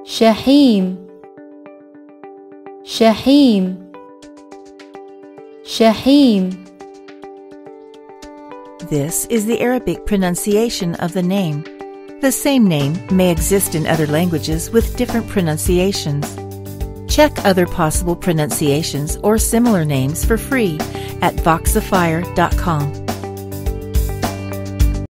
شحيم شحيم شحيم. This is the Arabic pronunciation of the name. The same name may exist in other languages with different pronunciations. Check other possible pronunciations or similar names for free at Voxifier.com.